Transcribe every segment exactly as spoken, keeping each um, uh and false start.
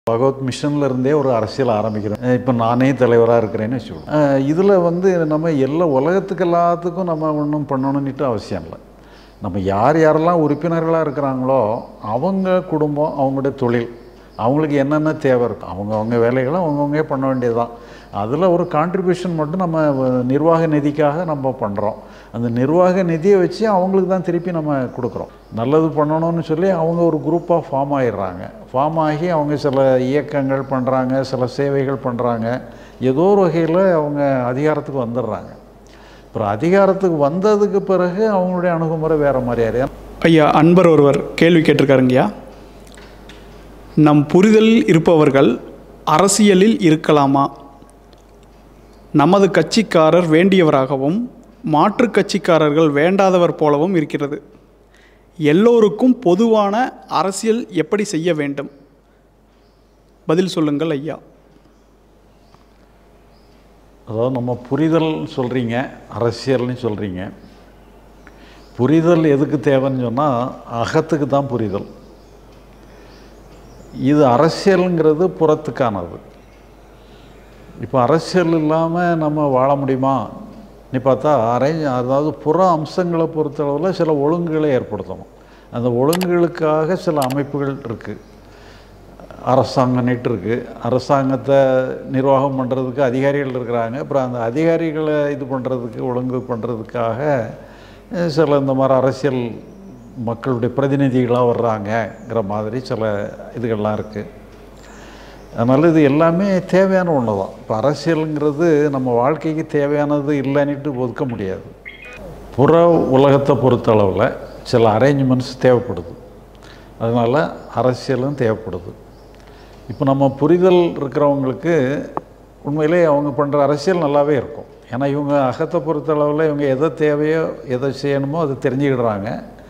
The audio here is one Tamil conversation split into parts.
பகவத் மிஷன்ல இருந்தே ஒரு அரசியல் ஆரம்பிக்கிறேன். இப்போ நானே தலைவராக இருக்கிறேன்னு வச்சுக்கோங்க. இதில் வந்து நம்ம எல்லா உலகத்துக்கு எல்லாத்துக்கும் நம்ம ஒன்றும் பண்ணணுன்னுட்டு அவசியம் இல்லை. நம்ம யார் யாரெல்லாம் உறுப்பினர்களாக இருக்கிறாங்களோ அவங்க குடும்பம், அவங்களுடைய தொழில், அவங்களுக்கு என்னென்ன தேவை இருக்கும், அவங்க அவங்க வேலைகளை அவங்கவுங்க பண்ண வேண்டியது தான். அதில் ஒரு கான்ட்ரிபியூஷன் மட்டும் நம்ம நிர்வாக நிதிக்காக நம்ம பண்ணுறோம். அந்த நிர்வாக நிதியை வச்சு அவங்களுக்கு தான் திருப்பி நம்ம கொடுக்குறோம். நல்லது பண்ணணும்னு சொல்லி அவங்க ஒரு குரூப்பாக ஃபார்ம் ஆகிடுறாங்க. ஃபார்ம் ஆகி அவங்க சில இயக்கங்கள் பண்ணுறாங்க, சில சேவைகள் பண்ணுறாங்க. ஏதோ ஒரு வகையில் அவங்க அதிகாரத்துக்கு வந்துடுறாங்க. அப்புறம் அதிகாரத்துக்கு வந்ததுக்கு பிறகு அவங்களுடைய அணுகுமுறை வேறு மாதிரியா. ஐயா, அன்பர் ஒருவர் கேள்வி கேட்டிருக்காருங்கய்யா. நம் புரிதலில் இருப்பவர்கள் அரசியலில் இருக்கலாமா? நமது கட்சிக்காரர் வேண்டியவராகவும் மாற்று கட்சிக்காரர்கள் வேண்டாதவர் போலவும் இருக்கிறது. எல்லோருக்கும் பொதுவான அரசியல் எப்படி செய்ய வேண்டும்? பதில் சொல்லுங்கள் ஐயா. அதாவது நம்ம புரிதல் சொல்கிறீங்க, அரசியல்னு சொல்கிறீங்க. புரிதல் எதுக்கு தேவைன்னு சொன்னால் அகத்துக்கு தான் புரிதல். இது அரசியலுங்கிறது புறத்துக்கானது. இப்போ அரசியல் இல்லாமல் நம்ம வாழ முடியுமா நீ பார்த்தா அரேஞ்ச் அதாவது புற அம்சங்களை பொறுத்தளவில் சில ஒழுங்குகளை ஏற்படுத்தணும். அந்த ஒழுங்குகளுக்காக சில அமைப்புகள் இருக்குது. அரசாங்கம் நீட்டு இருக்குது. அரசாங்கத்தை நிர்வாகம் பண்ணுறதுக்கு அதிகாரிகள் இருக்கிறாங்க. அப்புறம் அந்த அதிகாரிகளை இது பண்ணுறதுக்கு ஒழுங்கு பண்ணுறதுக்காக சில இந்த மாதிரி அரசியல் மக்களுடைய பிரதிநிதிகளாக வர்றாங்கங்கிற மாதிரி சில இதுகள்லாம் இருக்குது. அதனால் இது எல்லாமே தேவையான ஒன்று தான். இப்போ அரசியலுங்கிறது நம்ம வாழ்க்கைக்கு தேவையானது இல்லைன்னுட்டு ஒதுக்க முடியாது. புற உலகத்தை பொறுத்தளவில் சில அரேஞ்ச்மெண்ட்ஸ் தேவைப்படுது. அதனால் அரசியலும் தேவைப்படுது. இப்போ நம்ம புரிதல் இருக்கிறவங்களுக்கு உண்மையிலே அவங்க பண்ணுற அரசியல் நல்லாவே இருக்கும். ஏன்னா இவங்க அகத்தை பொறுத்தளவில் இவங்க எதை தேவையோ எதை செய்யணுமோ அதை தெரிஞ்சுக்கிடுறாங்க.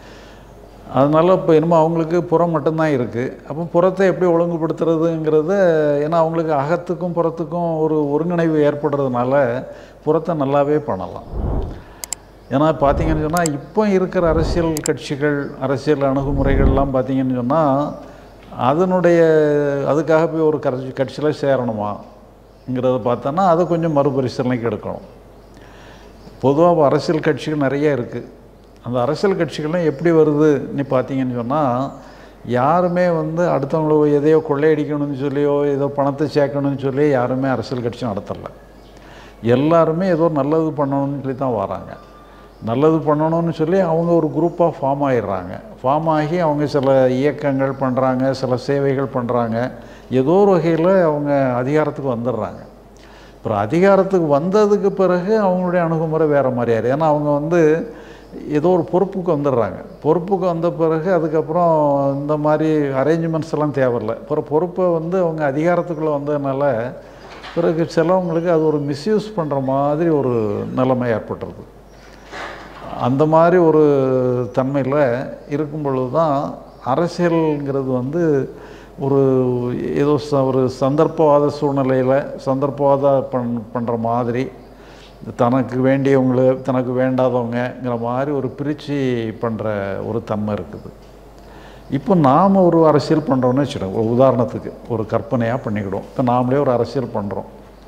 அதனால் இப்போ என்னமோ அவங்களுக்கு புறம் மட்டும்தான் இருக்குது. அப்போ புறத்தை எப்படி ஒழுங்குபடுத்துறதுங்கிறத, ஏன்னா அவங்களுக்கு அகத்துக்கும் புறத்துக்கும் ஒரு ஒருங்கிணைவு ஏற்படுறதுனால புறத்தை நல்லாவே பண்ணலாம். ஏன்னா பார்த்திங்கன்னு சொன்னால் இப்போ இருக்கிற அரசியல் கட்சிகள், அரசியல் அணுகுமுறைகள்லாம் பார்த்திங்கன்னு சொன்னால் அதனுடைய அதுக்காக போய் ஒரு கட்சி கட்சியில் சேரணுமாங்கிறத பார்த்தோன்னா அதை கொஞ்சம் மறுபரிசீலனைக்கு எடுக்கணும். பொதுவாக அரசியல் கட்சிகள் நிறைய இருக்குது. அந்த அரசியல் கட்சிகள்லாம் எப்படி வருதுன்னு பார்த்தீங்கன்னு சொன்னால் யாருமே வந்து அடுத்தவங்கள எதையோ கொள்ளையடிக்கணும்னு சொல்லியோ ஏதோ பணத்தை சேர்க்கணும்னு சொல்லி யாருமே அரசியல் கட்சி நடத்தலை. எல்லாருமே ஏதோ நல்லது பண்ணணும்னு சொல்லி தான் வராங்க. நல்லது பண்ணணும்னு சொல்லி அவங்க ஒரு குரூப்பாக ஃபார்ம் ஆகிடுறாங்க. ஃபார்ம் ஆகி அவங்க சில இயக்கங்கள் பண்ணுறாங்க, சில சேவைகள் பண்ணுறாங்க. ஏதோ ஒரு வகையில் அவங்க அதிகாரத்துக்கு வந்துடுறாங்க. அப்புறம் அதிகாரத்துக்கு வந்ததுக்கு பிறகு அவங்களுடைய அணுகுமுறை வேறு மாதிரியாரு. ஏன்னா அவங்க வந்து ஏதோ ஒரு பொறுப்புக்கு வந்துடுறாங்க. பொறுப்புக்கு வந்த பிறகு அதுக்கப்புறம் இந்த மாதிரி அரேஞ்ச்மெண்ட்ஸ் எல்லாம் தேவையில்லை. அப்புறம் பொறுப்பை வந்து அவங்க அதிகாரத்துக்குள்ளே வந்ததுனால பிறகு சிலவங்களுக்கு அது ஒரு மிஸ்யூஸ் பண்ணுற மாதிரி ஒரு நிலைமை ஏற்பட்டுருது. அந்த மாதிரி ஒரு தன்மையில் இருக்கும் பொழுது தான் அரசியலுங்கிறது வந்து ஒரு ஏதோ ச ஒரு சந்தர்ப்பவாத சூழ்நிலையில் சந்தர்ப்பவாத பண் பண்ணுற மாதிரி தனக்கு வேண்டியவங்கள தனக்கு வேண்டாதவங்கிற மாதிரி ஒரு பிரித்து பண்ணுற ஒரு தன்மை இருக்குது. இப்போ நாம் ஒரு அரசியல் பண்ணுறோன்னு வச்சுக்கோங்க. ஒரு உதாரணத்துக்கு ஒரு கற்பனையாக பண்ணிக்கிடுவோம். இப்போ நாமளே ஒரு அரசியல் பண்ணுறோம்.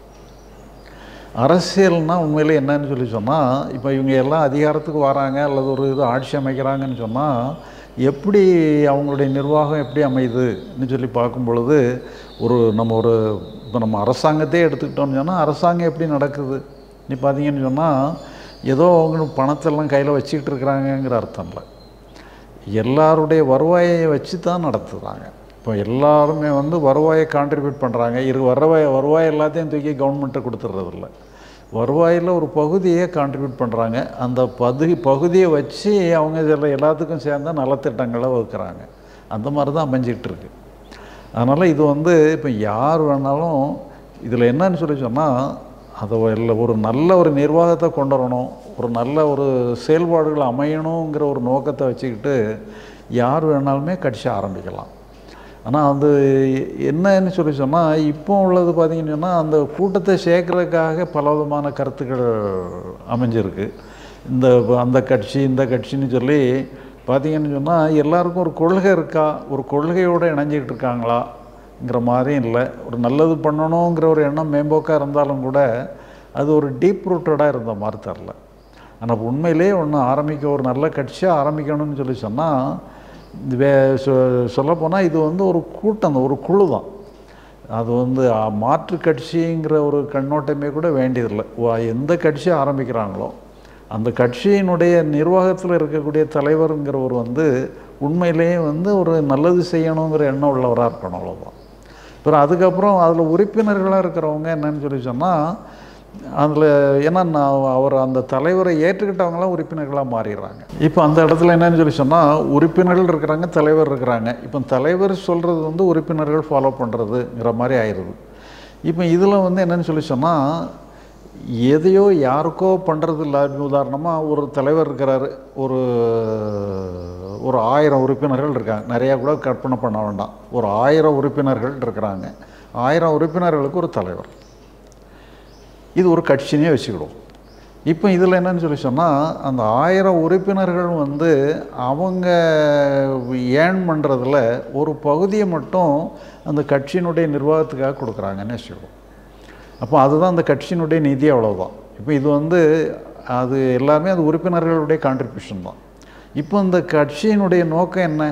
அரசியல்னால் உண்மையிலே என்னன்னு சொல்லி சொன்னால் இப்போ இவங்க எல்லாம் அதிகாரத்துக்கு வராங்க அல்லது ஒரு இது ஆட்சி அமைக்கிறாங்கன்னு சொன்னால் எப்படி அவங்களுடைய நிர்வாகம் எப்படி அமையுதுன்னு சொல்லி பார்க்கும் பொழுது ஒரு நம்ம ஒரு இப்போ நம்ம அரசாங்கத்தையே எடுத்துக்கிட்டோம்னு சொன்னால் அரசாங்கம் எப்படி நடக்குது நீ பார்த்தீங்கன்னு சொன்னால் ஏதோ அவங்க பணத்தெல்லாம் கையில் வச்சுக்கிட்டு இருக்கிறாங்கங்கிற அர்த்தம் இல்லை. எல்லாருடைய வருவாயை வச்சு தான் நடத்துகிறாங்க. இப்போ எல்லாருமே வந்து வருவாயை கான்ட்ரிபியூட் பண்ணுறாங்க. இரு வருவாய் வருவாய் எல்லாத்தையும் தூக்கி கவர்மெண்ட்டை கொடுத்துட்றதில்ல. வருவாயில் ஒரு பகுதியை கான்ட்ரிபியூட் பண்ணுறாங்க. அந்த பகுதி பகுதியை வச்சு அவங்க சில எல்லாத்துக்கும் சேர்ந்தால் நலத்திட்டங்களை வகுக்கிறாங்க. அந்த மாதிரி தான் அமைஞ்சிக்கிட்டு இருக்கு. அதனால் இது வந்து இப்போ யார் வேணாலும் இதில் என்னன்னு சொல்லி சொன்னால் அதை இல்லை ஒரு நல்ல ஒரு நிர்வாகத்தை கொண்டு வரணும், ஒரு நல்ல ஒரு செயல்பாடுகள் அமையணுங்கிற ஒரு நோக்கத்தை வச்சுக்கிட்டு யார் வேணாலுமே கட்சி ஆரம்பிக்கலாம். ஆனால் அது என்னன்னு சொல்லி சொன்னால் இப்போ உள்ளது பார்த்திங்கன்னு சொன்னால் அந்த கூட்டத்தை சேர்க்கறதுக்காக பல விதமான கருத்துக்கள் அமைஞ்சிருக்கு. இந்த அந்த கட்சி இந்த கட்சின்னு சொல்லி பார்த்திங்கன்னு சொன்னால் எல்லாருக்கும் ஒரு கொள்கை இருக்கா, ஒரு கொள்கையோடு இணைஞ்சிக்கிட்டு இருக்காங்களா ங்கிற மாதிரியும் இல்லை. ஒரு நல்லது பண்ணணுங்கிற ஒரு எண்ணம் மேம்போக்காக இருந்தாலும் கூட அது ஒரு டீப் ரூட்டடாக இருந்த மாதிரி தெரில. ஆனால் உண்மையிலே ஒன்று ஆரம்பிக்க ஒரு நல்ல கட்சியாக ஆரம்பிக்கணும்னு சொல்லி சொன்னால் வே சொல்லப்போனால் இது வந்து ஒரு கூட்டம், ஒரு குழு தான். அது வந்து மாற்று கட்சிங்கிற ஒரு கண்ணோட்டமே கூட வேண்டியதில்லை. எந்த கட்சியை ஆரம்பிக்கிறாங்களோ அந்த கட்சியினுடைய நிர்வாகத்தில் இருக்கக்கூடிய தலைவருங்கிறவர் வந்து உண்மையிலேயே வந்து ஒரு நல்லது செய்யணுங்கிற எண்ணம் உள்ளவராக இருக்கணும், அவ்வளோதான். அப்புறம் அதுக்கப்புறம் அதில் உறுப்பினர்களாக இருக்கிறவங்க என்னன்னு சொல்லி சொன்னால் அதில் ஏன்னா நான் அவர் அந்த தலைவரை ஏற்றுக்கிட்டவங்களாம் உறுப்பினர்களாக மாறிடுறாங்க. இப்போ அந்த இடத்துல என்னன்னு சொல்லி சொன்னால் உறுப்பினர்கள் இருக்கிறாங்க, தலைவர் இருக்கிறாங்க. இப்போ தலைவர் சொல்கிறது வந்து உறுப்பினர்கள் ஃபாலோ பண்ணுறதுங்கிற மாதிரி ஆயிடுது. இப்போ இதில் வந்து என்னென்னு சொல்லி சொன்னால் எதையோ யாருக்கோ பண்ணுறது இல்லை. உதாரணமாக ஒரு தலைவர் இருக்கிறாரு, ஒரு ஒரு ஆயிரம் உறுப்பினர்கள் இருக்காங்க. நிறையா கூட கற்பனை பண்ண வேண்டாம். ஒரு ஆயிரம் உறுப்பினர்கள் இருக்கிறாங்க. ஆயிரம் உறுப்பினர்களுக்கு ஒரு தலைவர். இது ஒரு கட்சினே வச்சுக்கிடுவோம். இப்போ இதில் என்னன்னு சொல்லி சொன்னால் அந்த ஆயிரம் உறுப்பினர்கள் வந்து அவங்க ஏர்ன் பண்ணுறதில் ஒரு பகுதியை மட்டும் அந்த கட்சியினுடைய நிர்வாகத்துக்காக கொடுக்குறாங்கன்னு வச்சுக்கிடுவோம். அப்போ அதுதான் அந்த கட்சியினுடைய நிதி, அவ்வளோதான். இப்போ இது வந்து அது எல்லாமே அது உறுப்பினர்களுடைய கான்ட்ரிபியூஷன் தான். இப்போ இந்த கட்சியினுடைய நோக்கம் என்ன?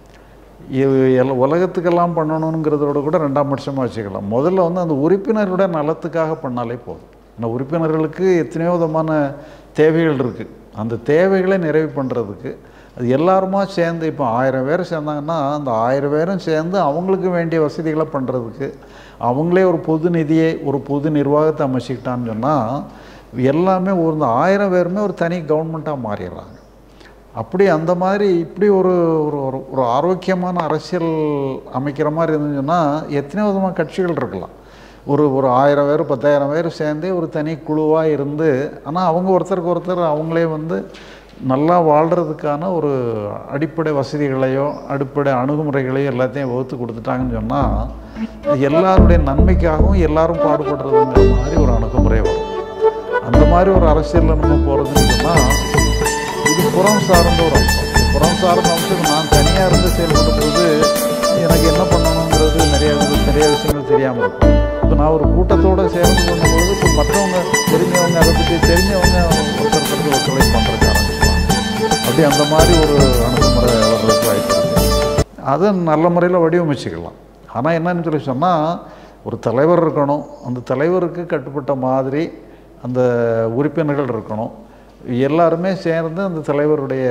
எல் உலகத்துக்கெல்லாம் பண்ணணுங்கிறதோட கூட ரெண்டாம் பட்சமாக வச்சுக்கலாம். முதல்ல வந்து அந்த உறுப்பினரோட நலத்துக்காக பண்ணாலே போதும். அந்த உறுப்பினர்களுக்கு எத்தனையோ விதமான தேவைகள் இருக்குது. அந்த தேவைகளை நிறைவு பண்ணுறதுக்கு அது எல்லாருமா சேர்ந்து, இப்போ ஆயிரம் பேர் சேர்ந்தாங்கன்னா அந்த ஆயிரம் பேரும் சேர்ந்து அவங்களுக்கு வேண்டிய வசதிகளை பண்ணுறதுக்கு அவங்களே ஒரு பொது நிதியை, ஒரு பொது நிர்வாகத்தை அமைச்சிக்கிட்டான்னு சொன்னால் எல்லாமே ஒரு இந்த ஆயிரம் பேருமே ஒரு தனி கவர்மெண்ட்டாக மாறிடுறாங்க. அப்படி அந்த மாதிரி இப்படி ஒரு ஒரு ஆரோக்கியமான அரசியல் அமைக்கிற மாதிரி இருந்துச்சுன்னா எத்தனை விதமான கட்சிகள் இருக்கலாம். ஒரு ஒரு ஆயிரம் பேர் பத்தாயிரம் பேர் சேர்ந்தே ஒரு தனி குழுவாக இருந்து, ஆனால் அவங்க ஒருத்தருக்கு ஒருத்தர் அவங்களே வந்து நல்லா வாழ்கிறதுக்கான ஒரு அடிப்படை வசதிகளையோ அடிப்படை அணுகுமுறைகளையோ எல்லாத்தையும் வகுத்து கொடுத்துட்டாங்கன்னு சொன்னால் எல்லாருடைய நன்மைக்காகவும் எல்லாரும் பாடுபடுறதுங்கிற மாதிரி ஒரு அணுகுமுறை வரும். அந்த மாதிரி ஒரு அரசியலில் நம்ம போகிறதுன்னு சொன்னால் இது புறம் சார்ந்த ஒரு அம்சம். புறம் சார்ந்த அம்சம் நான் தனியாக இருந்து செயல்படும் போது எனக்கு என்ன பண்ணணுங்கிறது நிறைய நிறைய விஷயங்கள் தெரியாமல் இருக்கும். இப்போ நான் ஒரு கூட்டத்தோடு சேர்ந்து பண்ணும்போது இப்போ மற்றவங்க தெரிஞ்சவங்க அதை பற்றி தெரிஞ்சவங்க ஒருத்தருக்கு ஒத்துழைப்பு பண்ணுறதுக்கு ஆரம்பிச்சுவாங்க. அப்படி அந்த மாதிரி ஒரு அணுகுமுறை வர்றதுக்கு வாய்ப்பு இருக்குது. அதை நல்ல முறையில் வடிவமைச்சிக்கலாம். ஆனால் என்னன்னு சொல்லி சொன்னால் ஒரு தலைவர் இருக்கணும், அந்த தலைவருக்கு கட்டுப்பட்ட மாதிரி அந்த உறுப்பினர்கள் இருக்கணும். எல்லாருமே சேர்ந்து அந்த தலைவருடைய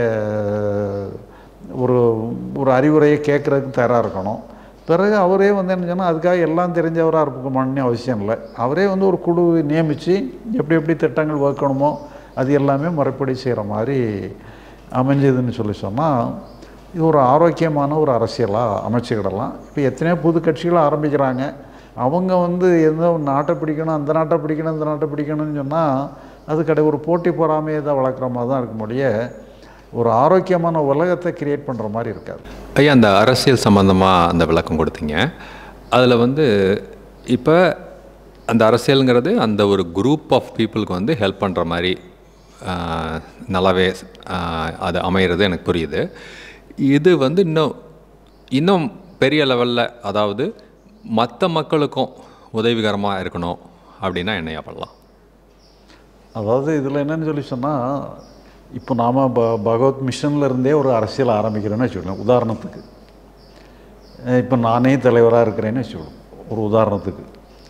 ஒரு ஒரு அறிவுரையை கேட்குறதுக்கு தயாராக இருக்கணும். பிறகு அவரே வந்து என்ன சொன்னால் அதுக்காக எல்லாம் தெரிஞ்சவராக இருக்கணும்னு அவசியம் இல்லை. அவரே வந்து ஒரு குழு நியமித்து எப்படி எப்படி திட்டங்கள் வகுக்கணுமோ அது எல்லாமே முறைப்படி செய்கிற மாதிரி அமைஞ்சதுன்னு சொல்லி சொன்னால் இது ஒரு ஆரோக்கியமான ஒரு அரசியலாக அமைச்சிக்கிடலாம். இப்போ எத்தனையோ புது கட்சிகளை ஆரம்பிக்கிறாங்க. அவங்க வந்து எந்த நாட்டை பிடிக்கணும், அந்த நாட்டை பிடிக்கணும், இந்த நாட்டை பிடிக்கணும்னு சொன்னால் அது கடை ஒரு போட்டி பொறாமையை தான் வளர்க்குற மாதிரி தான் இருக்க முடிய ஒரு ஆரோக்கியமான உலகத்தை கிரியேட் பண்ணுற மாதிரி இருக்காது. ஐயா, அந்த அரசியல் சம்மந்தமாக அந்த விளக்கம் கொடுத்தீங்க. அதில் வந்து இப்போ அந்த அரசியலுங்கிறது அந்த ஒரு குரூப் ஆஃப் பீப்புளுக்கு வந்து ஹெல்ப் பண்ணுற மாதிரி நல்லாவே அது அமைகிறது எனக்கு புரியுது. இது வந்து இன்னும் இன்னும் பெரிய லெவலில், அதாவது மற்ற மக்களுக்கும் உதவிகரமாக இருக்கணும் அப்படின்னா என்னையா பண்ணலாம்? அதாவது இதில் என்னன்னு சொல்லி சொன்னால் இப்போ நாம் ப பகவத் மிஷனில் இருந்தே ஒரு அரசியல் ஆரம்பிக்கிறேன்னு வச்சுக்கணும். உதாரணத்துக்கு இப்போ நானே தலைவராக இருக்கிறேன்னு வச்சுக்கணும் ஒரு உதாரணத்துக்கு.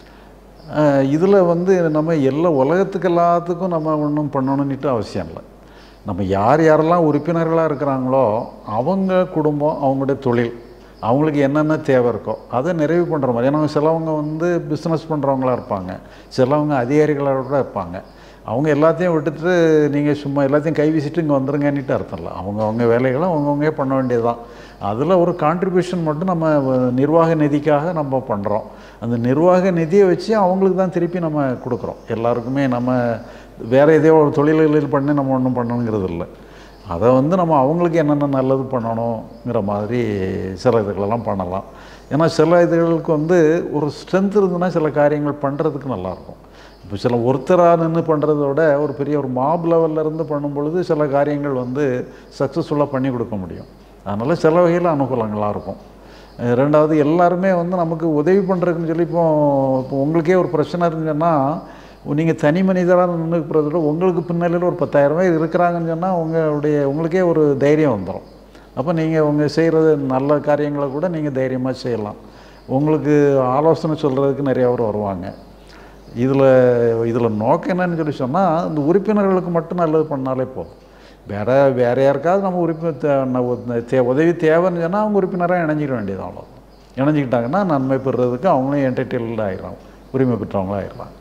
இதில் வந்து நம்ம எல்லா உலகத்துக்கு எல்லாத்துக்கும் நம்ம ஒன்றும் பண்ணணுன்னுட்டு அவசியம் இல்லை. நம்ம யார் யாரெல்லாம் உறுப்பினர்களாக இருக்கிறாங்களோ அவங்க குடும்பம், அவங்களுடைய தொழில், அவங்களுக்கு என்னென்ன தேவை இருக்கோ அதை நிறைவு பண்ணுற மாதிரி. ஏன்னா சிலவங்க வந்து பிஸ்னஸ் பண்ணுறவங்களாக இருப்பாங்க, சிலவங்க அதிகாரிகளாக கூட இருப்பாங்க. அவங்க எல்லாத்தையும் விட்டுட்டு நீங்கள் சும்மா எல்லாத்தையும் கை வீசிட்டு இங்கே வந்துருங்கன்னுட்டு அர்த்தம் இல்லை. அவங்க அவங்க வேலைகளை அவங்கவுங்க பண்ண வேண்டியது தான். அதில் ஒரு கான்ட்ரிபியூஷன் மட்டும் நம்ம நிர்வாக நிதிக்காக நம்ம பண்ணுறோம். அந்த நிர்வாக நிதியை வச்சு அவங்களுக்கு தான் திருப்பி நம்ம கொடுக்குறோம். எல்லாருக்குமே நம்ம வேறு ஏதோ ஒரு தொழில்களில் பண்ணி நம்ம ஒன்றும் பண்ணணுங்கிறது இல்லை. அதை வந்து நம்ம அவங்களுக்கு என்னென்ன நல்லது பண்ணணுங்கிற மாதிரி சில இதுகளெல்லாம் பண்ணலாம். ஏன்னா சில இதுகளுக்கு வந்து ஒரு ஸ்ட்ரென்த் இருந்துன்னா சில காரியங்கள் பண்ணுறதுக்கு நல்லாயிருக்கும். இப்போ சில ஒருத்தராக நின்று பண்ணுறத விட ஒரு பெரிய ஒரு மாப் லெவலில் இருந்து பண்ணும் பொழுது சில காரியங்கள் வந்து சக்ஸஸ்ஃபுல்லாக பண்ணி கொடுக்க முடியும். அதனால் சில வகையில் அனுகூலங்களாக இருக்கும். ரெண்டாவது எல்லாருமே வந்து நமக்கு உதவி பண்ணுறதுக்குன்னு சொல்லி இப்போ இப்போ உங்களுக்கே ஒரு பிரச்சனை இருந்துச்சுன்னா நீங்கள் தனி மனிதராக நின்றுக்கிறத விட உங்களுக்கு பின்னாளில் ஒரு பத்தாயிரம் பேர் இருக்கிறாங்கன்னு சொன்னால் உங்களுடைய உங்களுக்கே ஒரு தைரியம் வந்துடும். அப்போ நீங்கள் உங்கள் செய்கிறது நல்ல காரியங்களை கூட நீங்கள் தைரியமாக செய்யலாம். உங்களுக்கு ஆலோசனை சொல்கிறதுக்கு நிறைய பேர் வருவாங்க. இதில் இதில் நோக்கம் என்னன்னு சொல்லி சொன்னால் இந்த உறுப்பினர்களுக்கு மட்டும் நல்லது பண்ணாலே போதும். வேறு வேறு யாருக்காவது நம்ம உறுப்பினர் தே உதவி தேவைன்னு சொன்னால் அவங்க உறுப்பினராக இணைஞ்சிக்க வேண்டியது. அவ்வளோ இணைஞ்சிக்கிட்டாங்கன்னா நன்மை பெறுறதுக்கு அவங்களும் என்டர்டெயின்மெண்ட் ஆகிடுறாங்க, உரிமை பெற்றவங்களாக ஆகிடுறாங்க.